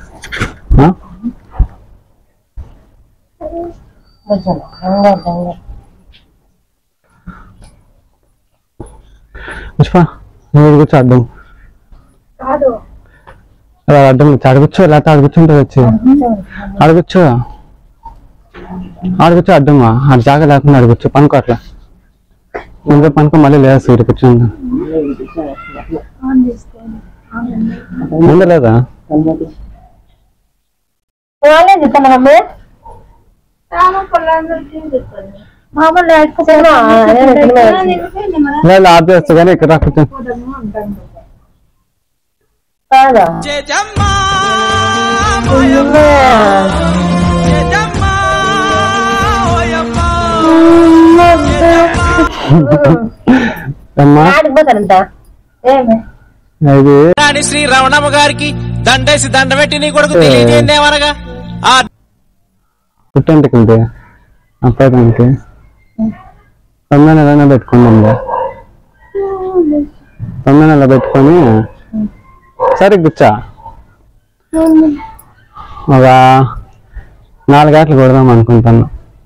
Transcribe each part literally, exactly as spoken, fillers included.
పుష్ప నువ్వు కూర్చో అడ్డం అడ్డం అడగొచ్చు లేకపోతే అడగొచ్చుంటుంది వచ్చి అడగొచ్చు అడగొచ్చు అడ్డమ్మా ఆ జాగా లేకుండా అడగొచ్చు పనుకో అట్లా ముందు పనుకో మళ్ళీ లేదు సీటు కూర్చోండి ముందు లేదా లేదు ఆఫ్ చేస్తా కానీ ఇక్కడ రాకపోతే శ్రీ రమణమ్మ గారికి దండేసి దండ పెట్టి నీ కొడుకు తెలియజేయమనగా పుట్టంటికి అప్పటికి తొమ్మిది నెలైనా పెట్టుకున్నాండి తొమ్మిది నెల పెట్టుకొని సరే కూర్చా ఒక నాలుగు గంటలు కొడదాం అనుకుంటాను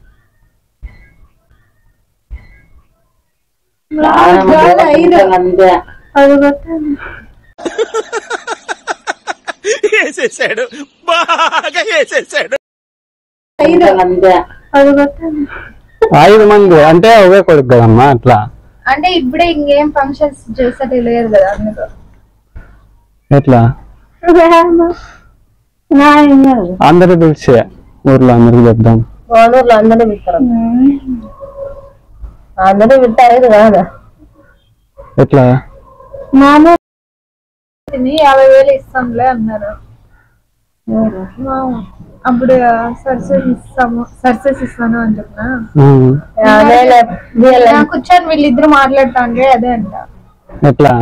వేసేసాడు బాగా వేసేసాడు ఐదు మంది అంటే ఒకే కొడుకు కదమ్మా అట్లా అంటే ఇప్పుడే ఇంకేం ఫంక్షన్స్ చేసేది లేదు కదా అందుకు ఎట్లా అందరూ పిలిచే ఊర్లో అందరికి చెప్దాం ఊర్లో అందరూ పిలుస్తారు అందరూ పిలుతారు కాదా ఎట్లా యాభై వేలు ఇస్తాంలే అన్నారు అప్పుడు సర్సెస్ ఇస్తాము సర్సెస్ ఇస్తాను అని చెప్పిన కూర్చొని వీళ్ళిద్దరు మాట్లాడుతా అంటే అదే అంట ఎట్లా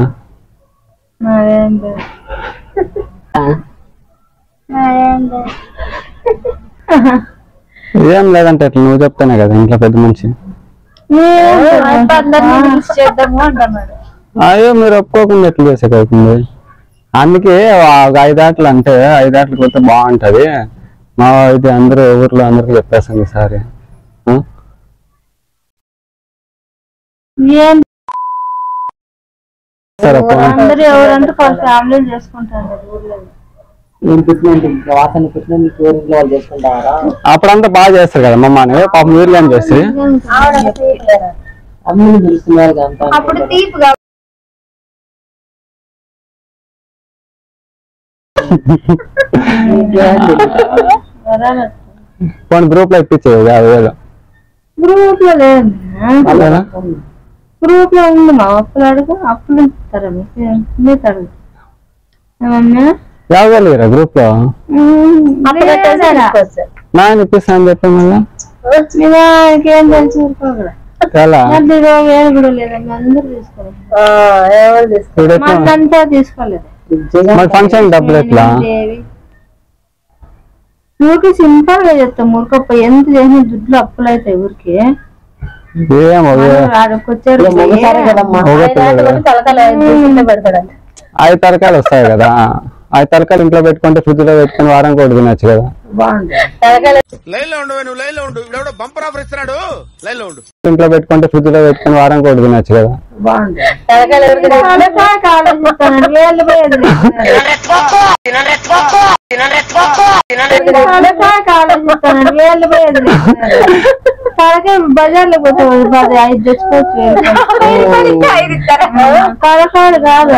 ఏం లేదంటే ఎట్లా నువ్వు చెప్తానే కదా ఇంట్లో పెద్ద మనిషి చేద్దాము అంటున్నాడు అయ్యో మీరు ఒప్పుకోకుండా ఎట్లా చేసేకవుతుంది అందుకే ఒక ఐదాట్లు అంటే ఐదాట్లు కొడితే బాగుంటది మా ఇది అందరూ ఊర్లో అందరికి చెప్పేస్తాను ఈసారి అప్పుడంతా బాగా చేస్తారు కదా మమ్మల్ని పాపం ఊర్లో ఏం చేసి పోనీ గ్రూప్ లో ఇప్పించేది యాభై వేలు గ్రూప్ లో లేదు గ్రూప్ లో ఉంది మా అప్పులు అడుగు అప్పులు ఇస్తారా మీకు అడుగు యాభై వేలు కదా గ్రూప్ లో నాయన ఇప్పిస్తాను చెప్పి మళ్ళీ ఏం తెలుసు ఊరుకోకూడదు వేలు కూడా లేదండి అందరూ తీసుకోలేదు అంతా తీసుకోలేదు ఫంక్షన్ డబ్బులు ఎట్లా ఊరికి సింపుల్ గా చెప్తాం ఊరికప్ప ఎంత చేసిన దుడ్లు అప్పులు అవుతాయి ఊరికి ఐదు తరకాయలు వస్తాయి కదా ఐదు తరకాయలు ఇంట్లో పెట్టుకుంటే ఫ్రిడ్జ్ లో పెట్టుకుని వారం కూడా తినచ్చు కదా ఇంట్లో పెట్టుకుంటే ఫ్రిడ్జ్ లో పెట్టుకుని వారం కూడా తినచ్చు కదా బజార్ లో పోతే ఐదు తెచ్చుకోవచ్చు పదకాడు కాదు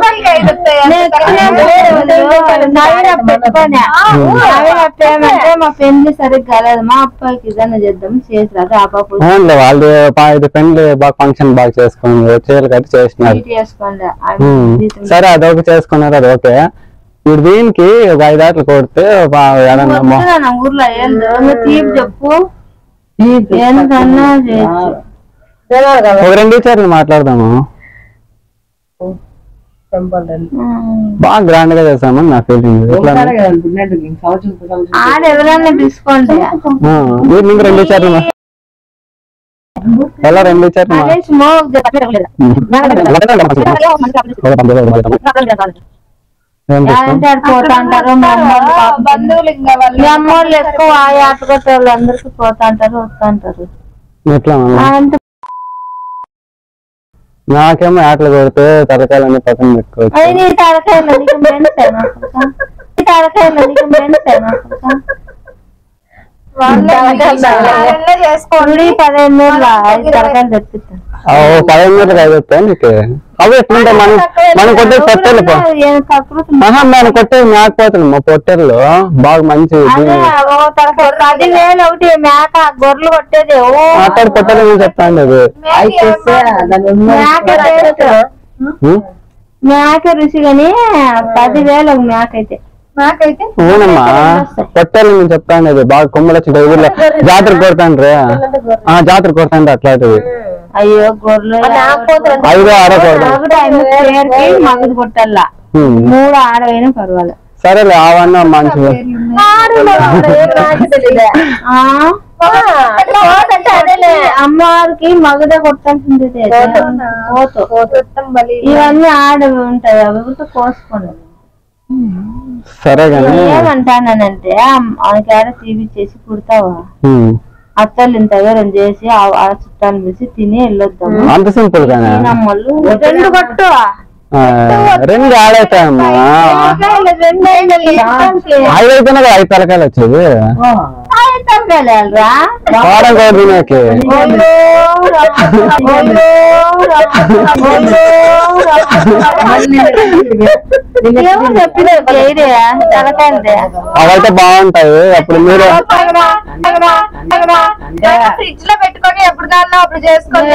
పెట్టుకోనే మా పెళ్లి సరిగ్గా కాలేదు మా అబ్బాయికి ఏదైనా చేద్దాం చేసి అదే ఆ పాప వాళ్ళు పెళ్లి బాగా ఫంక్షన్ బాగా చేసుకోండి చీరలు కట్టి చేసినారు చేసుకోండి సరే అదొక చేసుకున్నారు అది ఓకే ఇప్పుడు దీనికి ఒక ఐదు ఆటలు కొడితే ఊర్లో ఏందో తీపి చెప్పు ఏంటన్నా ఒక రెండు చీరలు మాట్లాడదాము బాగా గ్రాండ్ గా చేస్తామని నా ఫీలింగ్ ఎవరైనా తీసుకోండి నీకు రెండు చీరలు ఎలా రెండు చీరలు అంటే ఆడ పోతా అంటారు మా అమ్మోళ్ళు పాపం. బంధువులు ఇంకా వాళ్ళు మీ అమ్మోళ్ళు ఎక్కువ ఆట కొట్టే వాళ్ళు అందరికి పోతా అంటారు వస్తా అంటారు. ఎట్లా అంటే నాకేమో ఆటలు కొడితే తలకాయలన్నీ పక్కన పెట్టుకోవచ్చు. అది నీ తలకాయలు నీకు మెంటేనా నీ తలకాయలు నీకు మెంటేనా చేసుకోండి. పదిహేను ఐదు తలకాయలు తెప్పిస్తాను. పదిహేను మీటర్లు అయిపోతాయి నీకు. అవి ఎట్లుంటే మనం మనం కొట్టే పొట్టేలు మనం కొట్టేది మేకపోతుంది మా పొట్టేళ్ళు బాగా మంచి పదివేలు ఒకటి మేక గొర్రెలు కొట్టేది అక్కడ పొట్టేలు చెప్తాండి అది మేక రుచి గాని పదివేలు ఒక మేక అయితే నాకైతే అవునమ్మా పొట్టేలు నేను చెప్తాను అది బాగా కొమ్మలు వచ్చి ఊర్లో జాతర కొడతాండ్రే ఆ జాతర కొడతాండ్రి అట్లాంటివి. అయ్యో గొర్రెలు ఐదో ఆడకూడదు మగది కొట్టాలా మూడు ఆడవైనా పర్వాలేదు. సరేలే అవన్నీ మంచిగా అమ్మవారికి మగదే కొట్టాల్సింది ఇవన్నీ ఆడవి ఉంటాయి అవి కోసుకోండి. సరే ఏమంటానంటే ఆమెకి ఆడ తీపిచ్చేసి కుడతావా అత్తలు ఇంత రెండు చేసి ఆ చుట్టాలు వేసి తిని వెళ్ళొద్దాము. అంత సింపుల్ గానే రెండు కొట్టు రెండు ఆడైతాయమ్మా ఐదు అయిపోయినా కదా ఐదు తలకాయలు వచ్చేది వారం కూడా తినేకి. అవైతే బాగుంటాయి. అప్పుడు మీరు ఫ్రిడ్జ్ లో పెట్టుకొని ఎప్పుడు కావాలో అప్పుడు చేసుకొని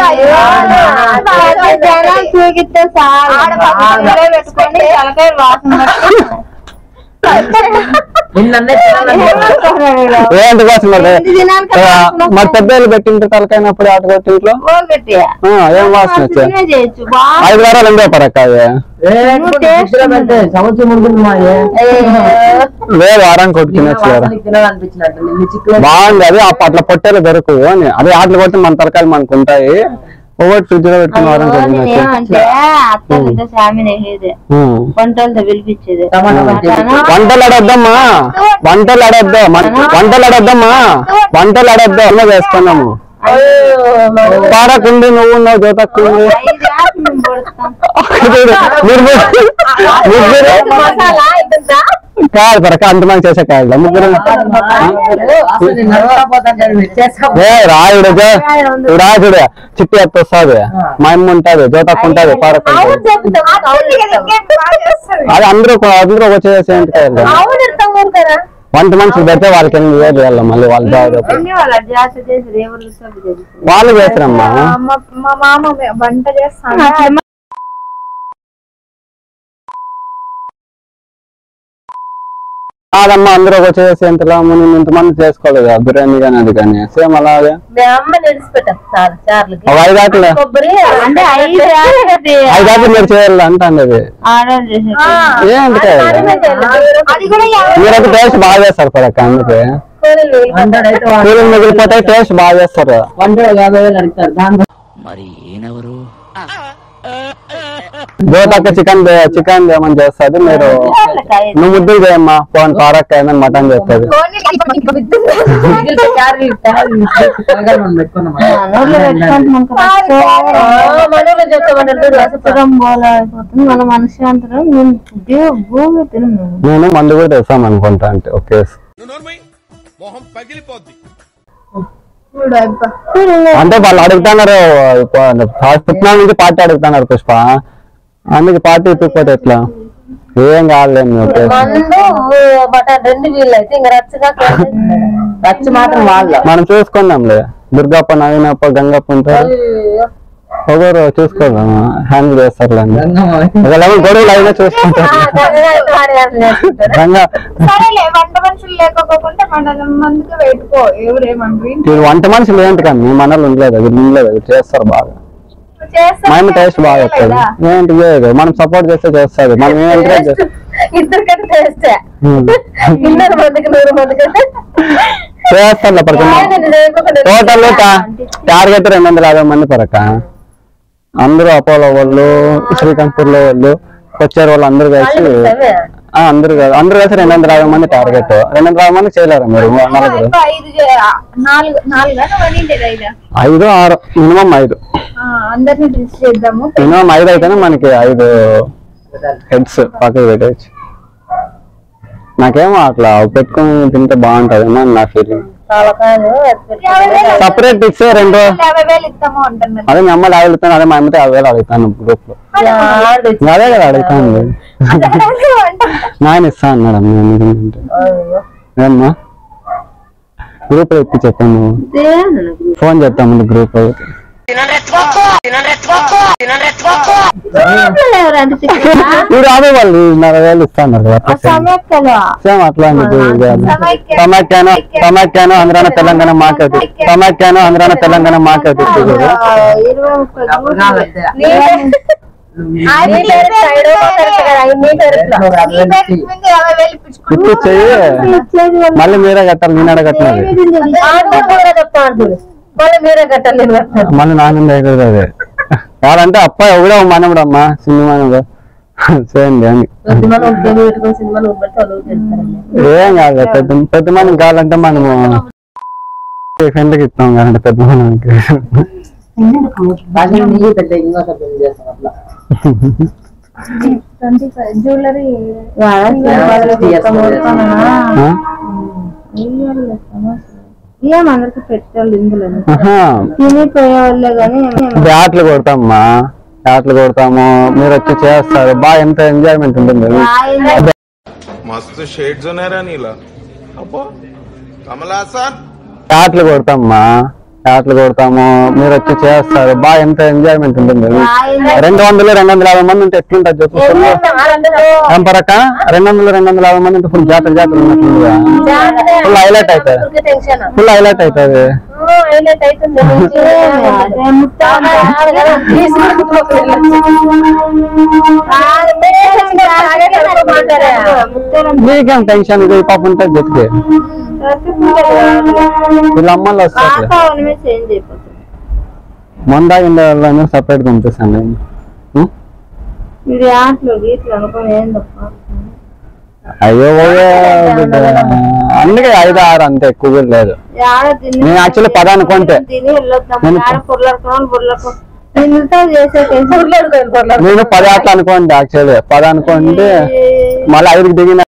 చూగితే పెట్టుకొని తలకాయ వాసన ఏంటి కోసం మరి పెద్దలు పెట్టింటే తలకైనప్పుడు ఆట కొట్టింట్లో ఏం వాసన వచ్చాయి ఐదు వారాలు ఎందో పరక్క లేదు వారానికి కొట్టి తినచ్చు బాగుంది. అది అట్లా పొట్టేలు దొరకవు అని అదే ఆటలు కొట్టి మన తలకాయలు మనకు ఉంటాయి. ఒకటి ఫ్రిడ్జ్ లో పెట్టుకుని వారం వంటలతో పిలిపించేది వంటలు అడొద్దమ్మా వంటలు అడొద్దా వంటలు అడొద్దమ్మా వంటలు అడొద్దా అలా చేసుకున్నాము. పారకుండి నువ్వు ఉన్నావు జ్యోతక్కుంది కాదు పరక అంత మంది చేసే కాదు ముగ్గురు రాయుడు రాజుడు చిట్టి ఎత్త వస్తుంది మా అమ్మ ఉంటది జ్యోతక్కు ఉంటది పారకు అది అందరూ అందరూ వచ్చేసి వంట మనుషులు పెడితే వాళ్ళకి ఎనిమిది వేలు వేయాలి మళ్ళీ వాళ్ళు వాళ్ళు చేస్తారమ్మా. మా మామ వంట చేస్తాను కాదమ్మా అందరూ వచ్చేసి ఎంతలా మనం ఇంతమంది చేసుకోలేదు కదా బిర్యానీ కానీ అది కానీ సేమ్ అలాగే ఐదాట్లు ఐదాట్లు మీరు చేయాలి అంటాండి అది ఏంటి మీరైతే టేస్ట్ బాగా చేస్తారు పడక అందుకే కూలింగ్ మిగిలిపోతే టేస్ట్ బాగా చేస్తారు. మరి ఈయనెవరు జ్యోతక్క చికెన్ చికెన్ ఏమని చేస్తుంది మీరు నువ్వు ముద్దులు చేయమ్మా ఫోన్ పారక్క ఏమని మటన్ చేస్తుంది. మన మనిషి అంటారు నేను మందు కూడా తెస్తాం అనుకుంటా అంటే ఓకే అంటే వాళ్ళు అడుగుతున్నారు పుట్టిన నుంచి పార్టీ అడుగుతున్నారు పుష్ప అందుకే పార్టీ ఇప్పకపోతే ఎట్లా ఏం కాదులేండి ఓకే మనం చూసుకుందాంలే దుర్గప్ప నవీనప్ప గంగప్ప ఉంటారు ఒకరు చూసుకోదాం హ్యాండిల్ చేస్తారులేండి ఒకవేళ గొడవలు అయినా చూసుకుంటారు. వంట మనుషులు ఏంటి కానీ మీ మనలు ఉండలేదు అది ఉండలేదు అది చేస్తారు బాగా మేము టేస్ట్ బాగా వస్తుంది ఏంటి లేదు మనం సపోర్ట్ చేస్తే చేస్తుంది మనం ఏం ఎంకరేజ్ చేస్తాను టోటల్ టార్గెట్ రెండు వందల యాభై మంది పరక అందరూ అపోలో వాళ్ళు శ్రీకాంత్పూర్ లో వాళ్ళు వచ్చారు వాళ్ళు అందరు కలిసి అందరు అందరు కలిసి రెండు వందల యాభై మంది టార్గెట్ రెండు వందల యాభై మంది చేయలేరు మీరు నలుగురు ఐదు ఆరు మినిమం ఐదు మినిమం ఐదు అయితేనే మనకి ఐదు హెడ్స్ పక్కకు పెట్టవచ్చు. నాకేమో అట్లా పెట్టుకుని తింటే బాగుంటది అని నా ఫీలింగ్. సపరేట్ ఇస్తే రెండు అదే మీ అమ్మ యాభై ఇస్తాను, అదే మా అమ్మతో యాభై వేలు అడుగుతాను గ్రూప్ లో. అదే కదా అడుగుతాను, నాయన ఇస్తా అన్నాడు అమ్మ. ఏమ్మా గ్రూప్ లో ఎత్తి చెప్పాను, ఫోన్ చేస్తాము గ్రూప్ లో. ఇప్పుడు యాభై వాళ్ళు నలభై వేలు ఇస్తా అన్నారు. సేమ్ అట్లాంటిది సమాఖ్యాను సమాఖ్యాను ఆంధ్రాన తెలంగాణ మార్కెట్ సమాఖ్యాను ఆంధ్రాన తెలంగాణ మార్కెట్ ఇప్పుడు చెయ్యి మళ్ళీ మీరే కట్టాలి, నేనే కట్టినది మళ్ళీ నాన్న అదే కాదంటే అబ్బాయి ఎవడో మనముడు అమ్మా సినిమా చేయండి అని ఏం కాదు. పెద్ద పెద్ద మనం కావాలంటే మనము ఫ్రెండ్కి ఇస్తాం కాదంటే పెద్ద మనకి జ్యువెలరీ ఏమన్నరికి పెట్టాలి ఇందులో తినిపోయే వాళ్ళే కానీ బ్యాట్లు కొడతామ్మా, బ్యాట్లు కొడతాము, మీరు వచ్చి చేస్తారు బాగా ఎంత ఎంజాయ్మెంట్ ఉంటుంది. మస్తు షేడ్స్ ఉన్నారా నీలా అబ్బో కమలాసన్. బ్యాట్లు కొడతామ్మా, బ్యాట్లు కొడతాము, మీరు వచ్చి చేస్తారు బాగా ఎంత ఎంజాయ్మెంట్ ఉంటుంది. రెండు వందలు రెండు వందల యాభై మంది ఉంటే ఎట్లుంటుంది చెప్పు ఏం పరక. రెండు వందలు రెండు వందల యాభై మంది ఉంటే ఫుల్ జాతర జాతర ఉన్నట్లుగా ఫుల్ హైలైట్ అవుతుంది, ఫుల్ హైలైట్ అవుతుంది. మీకేం టెన్షన్ ఇది పాప ఉంటుంది చెప్తే వీళ్ళ అమ్మలు వస్తారు మందాగిండే వాళ్ళందరూ సపరేట్ పంపిస్తాను. అయ్యో అందుకే ఐదు ఆరు అంతే ఎక్కువ లేదు. నేను యాక్చువల్లీ పద అనుకుంటే నేను పది అట్లా అనుకోండి, యాక్చువల్లీ పద అనుకోండి మళ్ళీ ఐదుకి దిగిన